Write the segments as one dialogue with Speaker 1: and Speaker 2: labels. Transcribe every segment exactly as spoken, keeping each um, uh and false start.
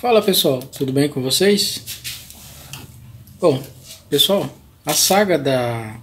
Speaker 1: Fala pessoal, tudo bem com vocês? Bom, pessoal, a saga da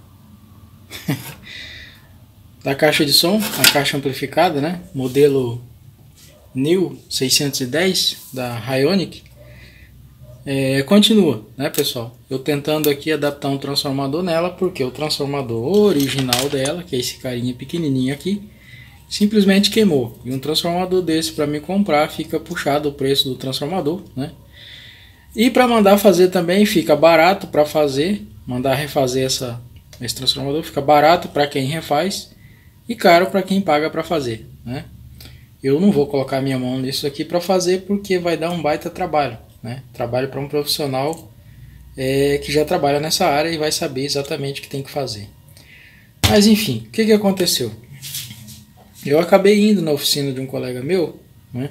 Speaker 1: da caixa de som, a caixa amplificada, né? Modelo New seiscentos e dez da Ionic, é, continua, né pessoal? Eu tentando aqui adaptar um transformador nela, porque o transformador original dela, que é esse carinha pequenininho aqui, simplesmente queimou. E um transformador desse para me comprar fica puxado o preço do transformador, né? E para mandar fazer também fica barato para fazer, mandar refazer essa, esse transformador fica barato para quem refaz e caro para quem paga para fazer, né? Eu não vou colocar minha mão nisso aqui para fazer porque vai dar um baita trabalho, né? Trabalho para um profissional é, que já trabalha nessa área e vai saber exatamente o que tem que fazer. Mas enfim, o que, que aconteceu? Eu acabei indo na oficina de um colega meu, né?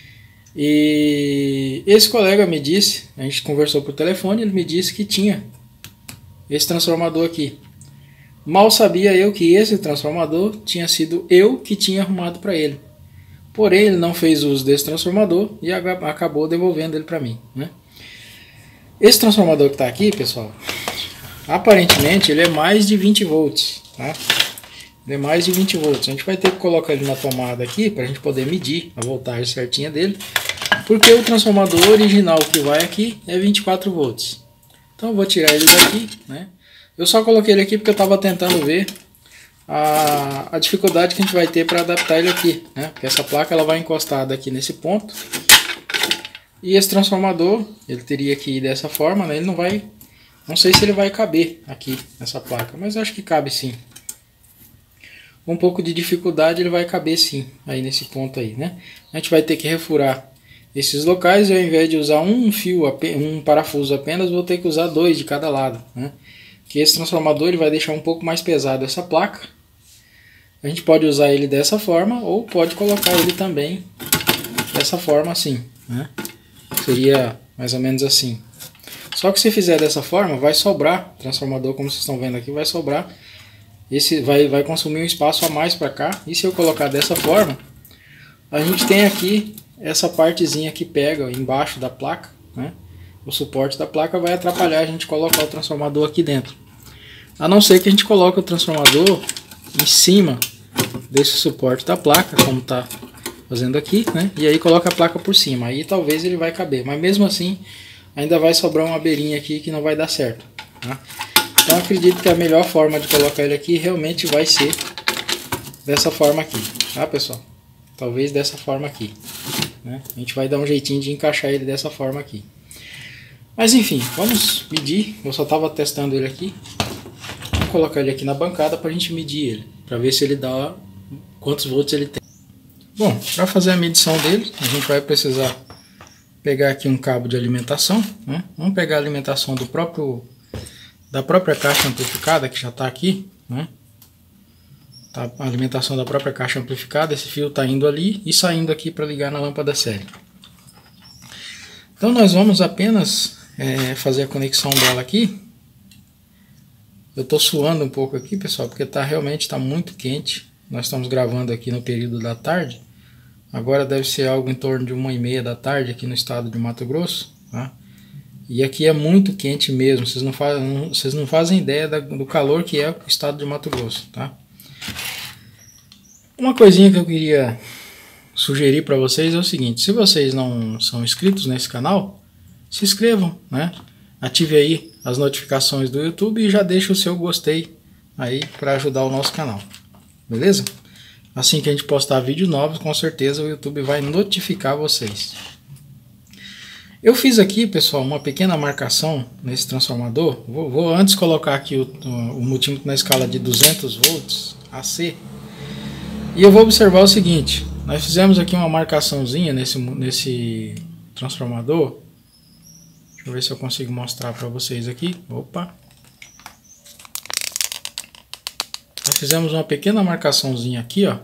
Speaker 1: E esse colega me disse, a gente conversou por telefone, ele me disse que tinha esse transformador aqui. Mal sabia eu que esse transformador tinha sido eu que tinha arrumado para ele. Porém, ele não fez uso desse transformador e acabou devolvendo ele para mim, né? Esse transformador que está aqui, pessoal, aparentemente ele é mais de vinte volts, tá? Ele é mais de vinte volts. A gente vai ter que colocar ele na tomada aqui para a gente poder medir a voltagem certinha dele, porque o transformador original que vai aqui é vinte e quatro volts. Então eu vou tirar ele daqui, né? Eu só coloquei ele aqui porque eu estava tentando ver a, a dificuldade que a gente vai ter para adaptar ele aqui, né? Porque essa placa ela vai encostada aqui nesse ponto e esse transformador ele teria que ir dessa forma, né? Ele não vai, não sei se ele vai caber aqui nessa placa, mas acho que cabe sim. Um pouco de dificuldade ele vai caber sim aí nesse ponto aí, né? A gente vai ter que refurar esses locais e ao invés de usar um fio, um parafuso apenas, vou ter que usar dois de cada lado, né? Que esse transformador ele vai deixar um pouco mais pesado essa placa. A gente pode usar ele dessa forma ou pode colocar ele também dessa forma assim, né? Seria mais ou menos assim. Só que se fizer dessa forma vai sobrar, o transformador como vocês estão vendo aqui vai sobrar. Esse vai, vai consumir um espaço a mais para cá. E se eu colocar dessa forma, a gente tem aqui essa partezinha que pega embaixo da placa, né? O suporte da placa vai atrapalhar a gente colocar o transformador aqui dentro. A não ser que a gente coloque o transformador em cima desse suporte da placa, como está fazendo aqui, né? E aí coloca a placa por cima. Aí talvez ele vai caber. Mas mesmo assim, ainda vai sobrar uma beirinha aqui que não vai dar certo, tá? Então acredito que a melhor forma de colocar ele aqui realmente vai ser dessa forma aqui, tá pessoal? Talvez dessa forma aqui, né? A gente vai dar um jeitinho de encaixar ele dessa forma aqui. Mas enfim, vamos medir. Eu só estava testando ele aqui. Vou colocar ele aqui na bancada para a gente medir ele, para ver se ele dá quantos volts ele tem. Bom, para fazer a medição dele, a gente vai precisar pegar aqui um cabo de alimentação, né? Vamos pegar a alimentação do próprio da própria caixa amplificada que já está aqui, né? Tá a alimentação da própria caixa amplificada. Esse fio está indo ali e saindo aqui para ligar na lâmpada série. Então nós vamos apenas é, fazer a conexão dela aqui. Eu estou suando um pouco aqui, pessoal, porque tá realmente está muito quente. Nós estamos gravando aqui no período da tarde. Agora deve ser algo em torno de uma e meia da tarde aqui no estado de Mato Grosso, tá? E aqui é muito quente mesmo, vocês não fazem, vocês não fazem ideia da, do calor que é o estado de Mato Grosso, tá? Uma coisinha que eu queria sugerir para vocês é o seguinte: se vocês não são inscritos nesse canal, se inscrevam, né? Ative aí as notificações do YouTube e já deixa o seu gostei aí para ajudar o nosso canal, beleza? Assim que a gente postar vídeos novos, com certeza o YouTube vai notificar vocês. Eu fiz aqui, pessoal, uma pequena marcação nesse transformador. Vou, vou antes colocar aqui o, o multímetro na escala de duzentos volts A C. E eu vou observar o seguinte: nós fizemos aqui uma marcaçãozinha nesse, nesse transformador. Deixa eu ver se eu consigo mostrar para vocês aqui. Opa! Nós fizemos uma pequena marcaçãozinha aqui, ó.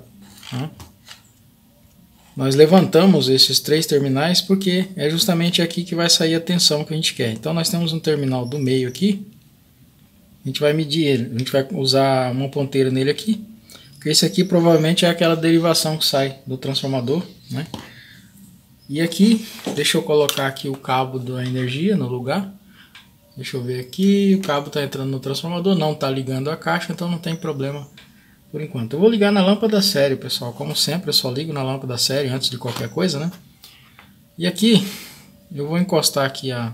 Speaker 1: Nós levantamos esses três terminais porque é justamente aqui que vai sair a tensão que a gente quer. Então nós temos um terminal do meio aqui. A gente vai medir ele. A gente vai usar uma ponteira nele aqui. Porque esse aqui provavelmente é aquela derivação que sai do transformador, né? E aqui, deixa eu colocar aqui o cabo da energia no lugar. Deixa eu ver aqui, o cabo está entrando no transformador, não está ligando a caixa, então não tem problema por enquanto. Eu vou ligar na lâmpada série, pessoal, como sempre eu só ligo na lâmpada série antes de qualquer coisa, né? E aqui, eu vou encostar aqui a,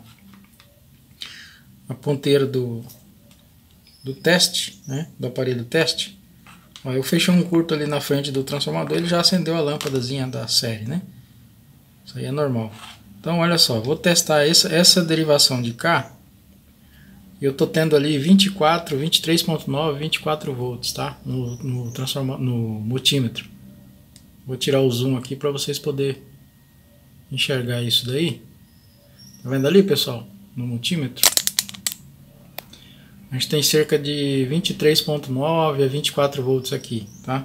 Speaker 1: a ponteira do, do teste, né? Do aparelho teste. Ó, eu fechei um curto ali na frente do transformador, ele já acendeu a lâmpadazinha da série, né? Isso aí é normal. Então olha só, vou testar essa, essa derivação de cá. Eu estou tendo ali vinte e quatro, vinte e três ponto nove, vinte e quatro volts, tá? No, no, transforma, no multímetro. Vou tirar o zoom aqui para vocês poderem enxergar isso daí. Tá vendo ali, pessoal? No multímetro. A gente tem cerca de vinte e três ponto nove a vinte e quatro volts aqui, tá?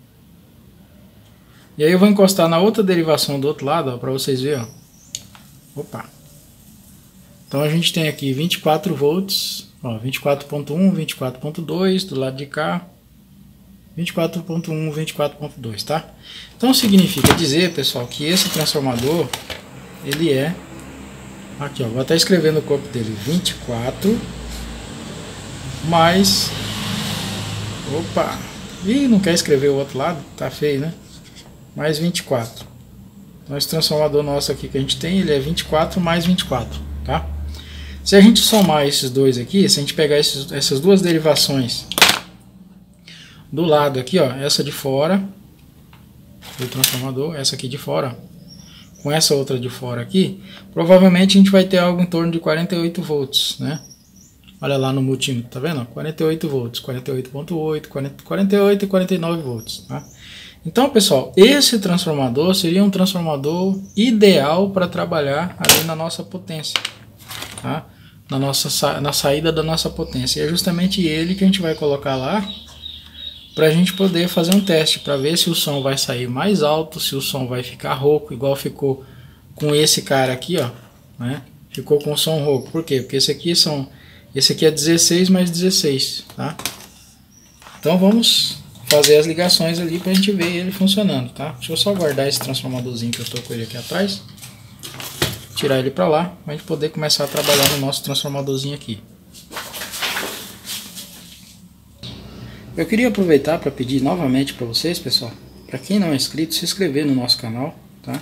Speaker 1: E aí eu vou encostar na outra derivação do outro lado, para vocês verem, ó. Opa! Então a gente tem aqui vinte e quatro volts, ó, vinte e quatro ponto um, vinte e quatro ponto dois do lado de cá, vinte e quatro ponto um, vinte e quatro ponto dois, tá? Então significa dizer, pessoal, que esse transformador, ele é, aqui ó, vou até escrever no corpo dele, vinte e quatro mais, opa, ih, não quer escrever o outro lado, tá feio, né? Mais vinte e quatro. Então esse transformador nosso aqui que a gente tem, ele é vinte e quatro mais vinte e quatro, tá? Se a gente somar esses dois aqui, se a gente pegar esses, essas duas derivações do lado aqui, ó, essa de fora do transformador, essa aqui de fora, com essa outra de fora aqui, provavelmente a gente vai ter algo em torno de quarenta e oito volts, né? Olha lá no multímetro, tá vendo? quarenta e oito volts, quarenta e oito ponto oito, quarenta e oito e quarenta e nove volts, tá? Então, pessoal, esse transformador seria um transformador ideal para trabalhar ali na nossa potência, tá? Na, nossa, na saída da nossa potência. E é justamente ele que a gente vai colocar lá para a gente poder fazer um teste, para ver se o som vai sair mais alto, se o som vai ficar rouco, igual ficou com esse cara aqui, ó, né? Ficou com o som rouco. Por quê? Porque esse aqui são, esse aqui é dezesseis mais dezesseis, tá? Então vamos fazer as ligações ali para a gente ver ele funcionando, tá? Deixa eu só guardar esse transformadorzinho que eu estou com ele aqui atrás. Tirar ele para lá, para a gente poder começar a trabalhar no nosso transformadorzinho aqui. Eu queria aproveitar para pedir novamente para vocês, pessoal, para quem não é inscrito, se inscrever no nosso canal, tá?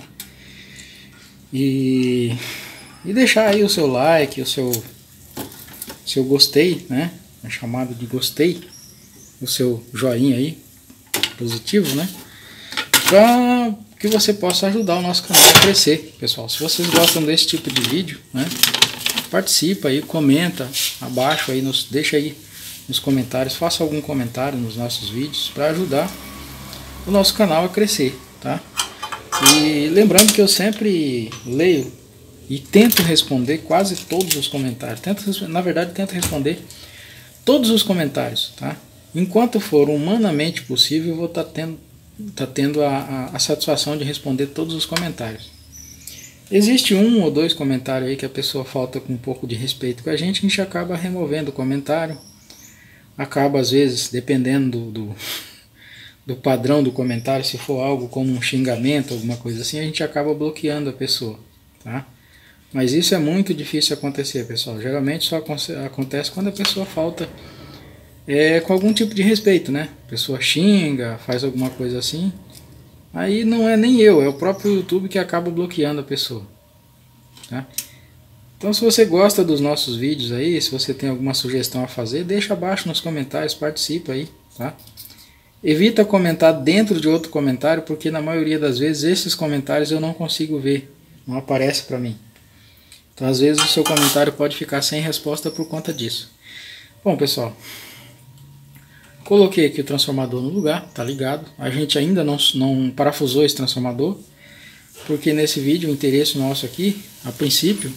Speaker 1: E, e deixar aí o seu like, o seu, seu gostei, né? É chamado de gostei, o seu joinha aí, positivo, né? Para que você possa ajudar o nosso canal a crescer, pessoal. Se vocês gostam desse tipo de vídeo, né, participa aí, comenta abaixo aí, nos, deixa aí nos comentários, faça algum comentário nos nossos vídeos para ajudar o nosso canal a crescer, tá? E lembrando que eu sempre leio e tento responder quase todos os comentários. Tento, na verdade, tento responder todos os comentários, tá? Enquanto for humanamente possível, eu vou estar tendo está tendo a, a, a satisfação de responder todos os comentários. Existe um ou dois comentários aí que a pessoa falta com um pouco de respeito com a gente, a gente acaba removendo o comentário, acaba às vezes, dependendo do, do, do padrão do comentário, se for algo como um xingamento, alguma coisa assim, a gente acaba bloqueando a pessoa, tá? Mas isso é muito difícil acontecer, pessoal. Geralmente só acontece quando a pessoa falta É, com algum tipo de respeito, né? A pessoa xinga, faz alguma coisa assim. Aí não é nem eu, é o próprio YouTube que acaba bloqueando a pessoa, tá? Então se você gosta dos nossos vídeos aí, se você tem alguma sugestão a fazer, deixa abaixo nos comentários, participa aí, tá? Evita comentar dentro de outro comentário, porque na maioria das vezes esses comentários eu não consigo ver, não aparece para mim. Então às vezes o seu comentário pode ficar sem resposta por conta disso. Bom, pessoal, coloquei aqui o transformador no lugar, tá ligado. A gente ainda não, não parafusou esse transformador, porque nesse vídeo o interesse nosso aqui, a princípio,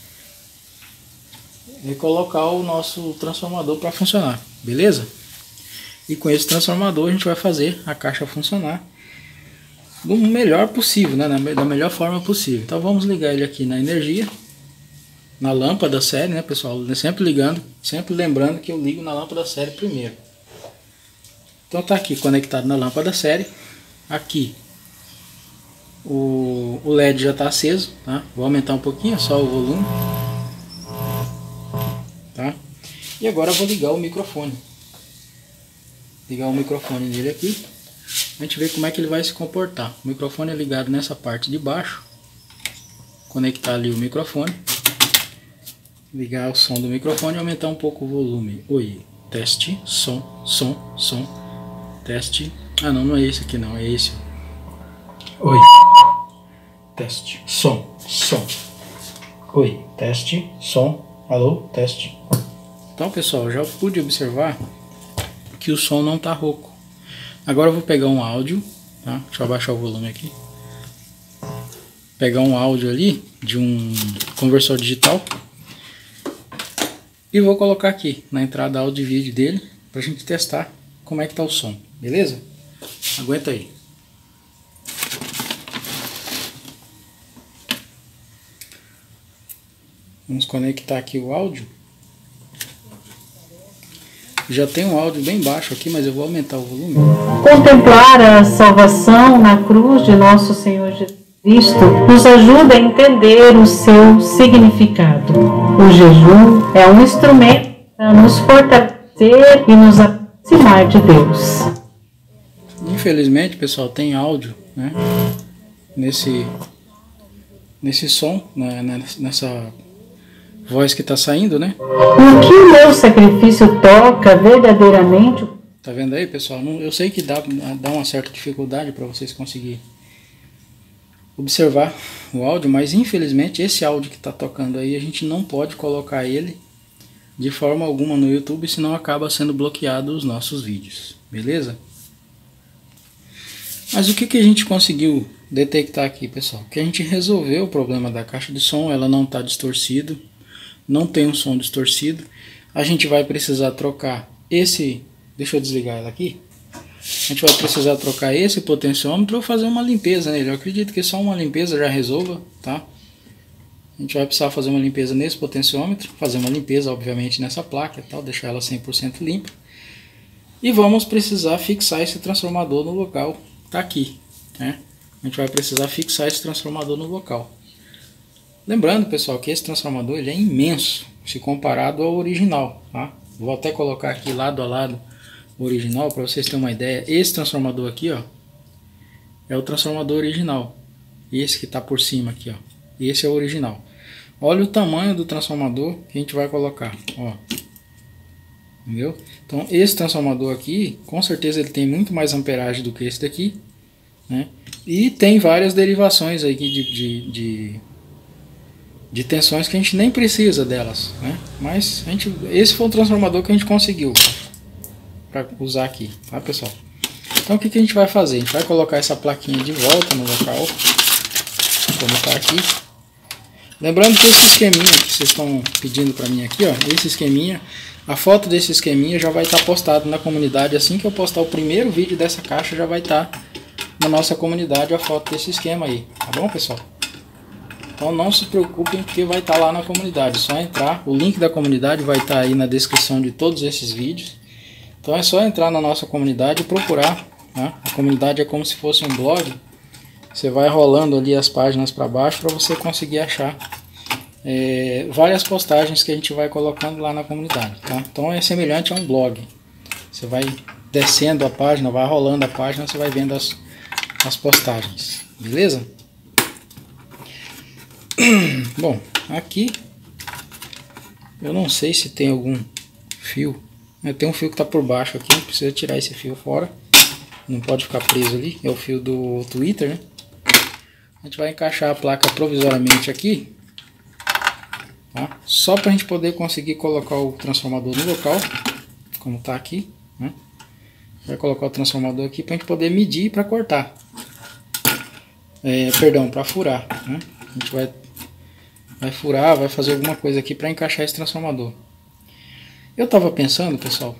Speaker 1: é colocar o nosso transformador para funcionar, beleza? E com esse transformador a gente vai fazer a caixa funcionar do melhor possível, né? Da melhor forma possível. Então vamos ligar ele aqui na energia, na lâmpada série, né, pessoal? Sempre ligando, sempre lembrando que eu ligo na lâmpada série primeiro. Então tá aqui conectado na lâmpada série, aqui O, o L E D já está aceso, tá? Vou aumentar um pouquinho só o volume, tá? E agora eu vou ligar o microfone. Ligar o microfone dele aqui. A gente vê como é que ele vai se comportar. O microfone é ligado nessa parte de baixo. Conectar ali o microfone. Ligar o som do microfone e aumentar um pouco o volume. Oi, teste, som, som, som. Teste. Ah não, não é esse aqui não, é esse. Oi. Teste, som, som. Oi, teste, som. Alô, teste. Então pessoal, já pude observar que o som não tá rouco. Agora eu vou pegar um áudio, tá? Deixa eu abaixar o volume aqui. Pegar um áudio ali de um conversor digital e vou colocar aqui na entrada áudio e vídeo dele pra gente testar como é que tá o som, beleza? Aguenta aí. Vamos conectar aqui o áudio. Já tem um áudio bem baixo aqui, mas eu vou aumentar o volume.
Speaker 2: Contemplar a salvação na cruz de nosso Senhor Jesus Cristo nos ajuda a entender o seu significado. O jejum é um instrumento para nos fortalecer e nos aproximar de Deus.
Speaker 1: Infelizmente, pessoal, tem áudio, né, nesse, nesse som, né, nessa voz que está saindo, né?
Speaker 2: O que o meu sacrifício toca verdadeiramente?
Speaker 1: Tá vendo aí, pessoal? Eu sei que dá, dá uma certa dificuldade para vocês conseguirem observar o áudio, mas infelizmente esse áudio que está tocando aí, a gente não pode colocar ele de forma alguma no YouTube, senão acaba sendo bloqueado os nossos vídeos, beleza? Mas o que, que a gente conseguiu detectar aqui, pessoal? Que a gente resolveu o problema da caixa de som, ela não está distorcida, não tem um som distorcido. A gente vai precisar trocar esse, deixa eu desligar ela aqui. A gente vai precisar trocar esse potenciômetro ou fazer uma limpeza nele. Eu acredito que só uma limpeza já resolva, tá? A gente vai precisar fazer uma limpeza nesse potenciômetro, fazer uma limpeza, obviamente, nessa placa e tal, deixar ela cem por cento limpa. E vamos precisar fixar esse transformador no local, tá aqui, né? A gente vai precisar fixar esse transformador no local. Lembrando, pessoal, que esse transformador ele é imenso se comparado ao original, tá? Vou até colocar aqui lado a lado o original para vocês terem uma ideia. Esse transformador aqui, ó, é o transformador original. Esse que está por cima aqui, ó, esse é o original. Olha o tamanho do transformador que a gente vai colocar, ó. Entendeu? Então esse transformador aqui, com certeza ele tem muito mais amperagem do que esse daqui, né? E tem várias derivações aí de, de, de de tensões que a gente nem precisa delas, né? Mas a gente, esse foi o transformador que a gente conseguiu para usar aqui, tá, pessoal? Então o que, que a gente vai fazer? A gente vai colocar essa plaquinha de volta no local, como está aqui. Lembrando que esse esqueminha que vocês estão pedindo para mim aqui, ó, esse esqueminha, a foto desse esqueminha já vai estar tá postado na comunidade. Assim que eu postar o primeiro vídeo dessa caixa, já vai estar tá na nossa comunidade a foto desse esquema aí, tá bom, pessoal? Então não se preocupem, porque vai estar lá na comunidade, é só entrar, o link da comunidade vai estar aí na descrição de todos esses vídeos. Então é só entrar na nossa comunidade e procurar, né? A comunidade é como se fosse um blog, você vai rolando ali as páginas para baixo para você conseguir achar é, várias postagens que a gente vai colocando lá na comunidade, tá? Então é semelhante a um blog, você vai descendo a página, vai rolando a página, você vai vendo as, as postagens, beleza? Bom, aqui eu não sei se tem algum fio. Tem um fio que está por baixo aqui, precisa tirar esse fio fora, não pode ficar preso ali, é o fio do Twitter, né? A gente vai encaixar a placa provisoriamente aqui, tá? Só para a gente poder conseguir colocar o transformador no local, como está aqui, né? Vai colocar o transformador aqui para a gente poder medir para cortar, é, perdão, para furar, né? A gente vai vai furar, vai fazer alguma coisa aqui para encaixar esse transformador. Eu estava pensando, pessoal,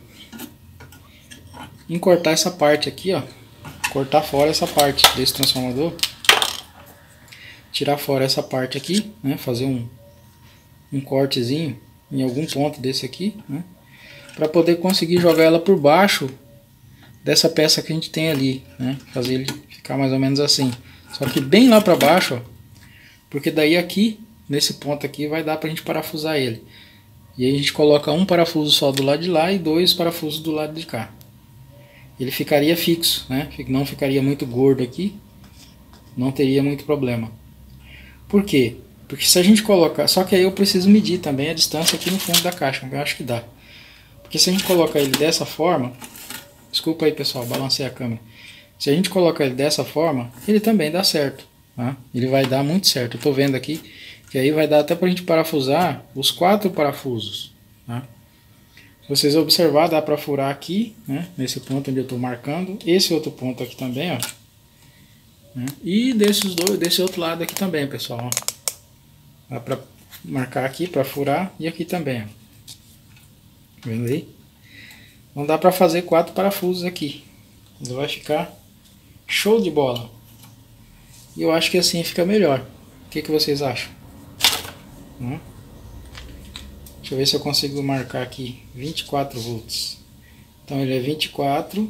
Speaker 1: em cortar essa parte aqui, ó, cortar fora essa parte desse transformador, tirar fora essa parte aqui, né, fazer um, um cortezinho em algum ponto desse aqui, né, para poder conseguir jogar ela por baixo dessa peça que a gente tem ali, né, fazer ele ficar mais ou menos assim. Só que bem lá para baixo, ó, porque daí aqui, nesse ponto aqui, vai dar para a gente parafusar ele. E aí a gente coloca um parafuso só do lado de lá e dois parafusos do lado de cá. Ele ficaria fixo, né? Não ficaria muito gordo aqui, não teria muito problema. Por quê? Porque se a gente colocar... Só que aí eu preciso medir também a distância aqui no fundo da caixa, eu acho que dá. Porque se a gente colocar ele dessa forma... Desculpa aí, pessoal, balancei a câmera. Se a gente colocar ele dessa forma, ele também dá certo, tá? Ele vai dar muito certo. Eu tô vendo aqui que aí vai dar até pra gente parafusar os quatro parafusos, tá? Se vocês observar, dá pra furar aqui, né? Nesse ponto onde eu tô marcando. Esse outro ponto aqui também, ó. Né? E desses dois, desse outro lado aqui também, pessoal, ó. Dá pra marcar aqui, pra furar, e aqui também, ó. Vendo aí? Então dá pra fazer quatro parafusos aqui. Ele vai ficar show de bola. E eu acho que assim fica melhor. O que, que vocês acham? Hum? Deixa eu ver se eu consigo marcar aqui. vinte e quatro volts. Então ele é vinte e quatro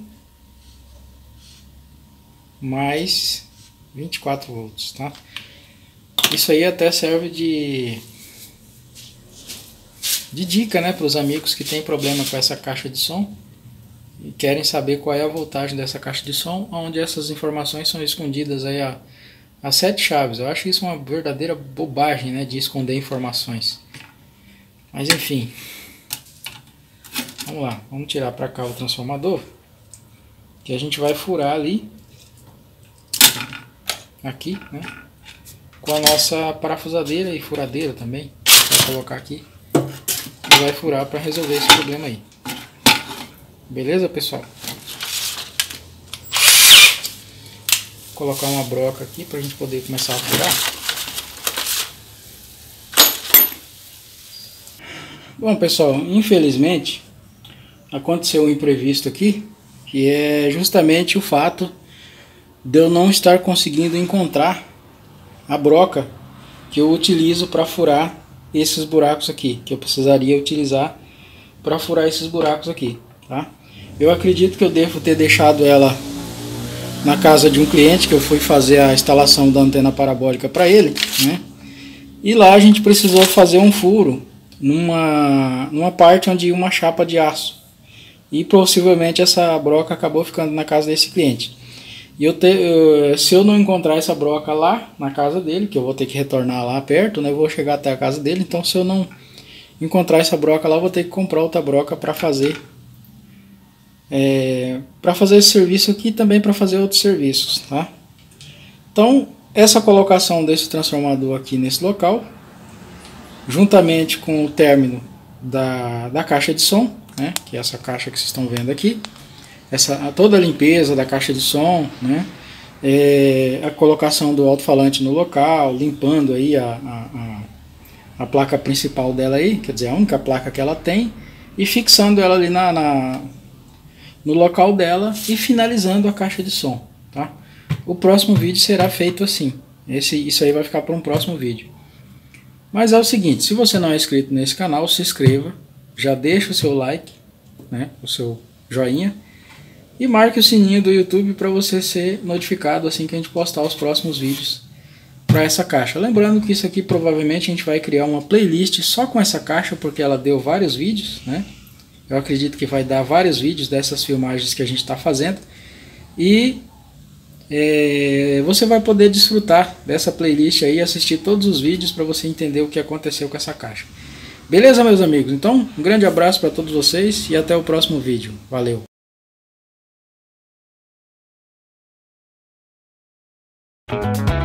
Speaker 1: mais vinte e quatro volts, tá? Isso aí até serve de de dica, né, para os amigos que tem problema com essa caixa de som e querem saber qual é a voltagem dessa caixa de som, onde essas informações são escondidas aí a, a sete chaves. Eu acho isso uma verdadeira bobagem, né, de esconder informações. Mas enfim, vamos lá, vamos tirar para cá o transformador, que a gente vai furar ali, aqui, né, com a nossa parafusadeira e furadeira também. Vou colocar aqui e vai furar para resolver esse problema aí. Beleza, pessoal? Vou colocar uma broca aqui para a gente poder começar a furar. Bom, pessoal, infelizmente aconteceu um imprevisto aqui, que é justamente o fato de eu não estar conseguindo encontrar a broca que eu utilizo para furar esses buracos aqui, que eu precisaria utilizar para furar esses buracos aqui, tá? Eu acredito que eu devo ter deixado ela na casa de um cliente, que eu fui fazer a instalação da antena parabólica para ele, né? E lá a gente precisou fazer um furo numa, numa parte onde ia uma chapa de aço, e possivelmente essa broca acabou ficando na casa desse cliente. E eu te, eu, se eu não encontrar essa broca lá na casa dele, que eu vou ter que retornar lá perto, né? Eu vou chegar até a casa dele, então se eu não encontrar essa broca lá, eu vou ter que comprar outra broca para fazer é, para fazer esse serviço aqui e também para fazer outros serviços, tá? Então essa colocação desse transformador aqui nesse local, juntamente com o término da, da caixa de som, né? Que é essa caixa que vocês estão vendo aqui. Essa, toda a limpeza da caixa de som, né? É, a colocação do alto-falante no local, limpando aí a, a, a, a placa principal dela aí, quer dizer, a única placa que ela tem, e fixando ela ali na, na, no local dela e finalizando a caixa de som, tá? O próximo vídeo será feito assim. Esse, isso aí vai ficar para um próximo vídeo. Mas é o seguinte, se você não é inscrito nesse canal, se inscreva, já deixa o seu like, né? O seu joinha. E marque o sininho do YouTube para você ser notificado assim que a gente postar os próximos vídeos para essa caixa. Lembrando que isso aqui provavelmente a gente vai criar uma playlist só com essa caixa, porque ela deu vários vídeos, né? Eu acredito que vai dar vários vídeos dessas filmagens que a gente está fazendo. E é, você vai poder desfrutar dessa playlist aí, assistir todos os vídeos para você entender o que aconteceu com essa caixa. Beleza, meus amigos? Então, um grande abraço para todos vocês e até o próximo vídeo. Valeu!
Speaker 3: Thank you.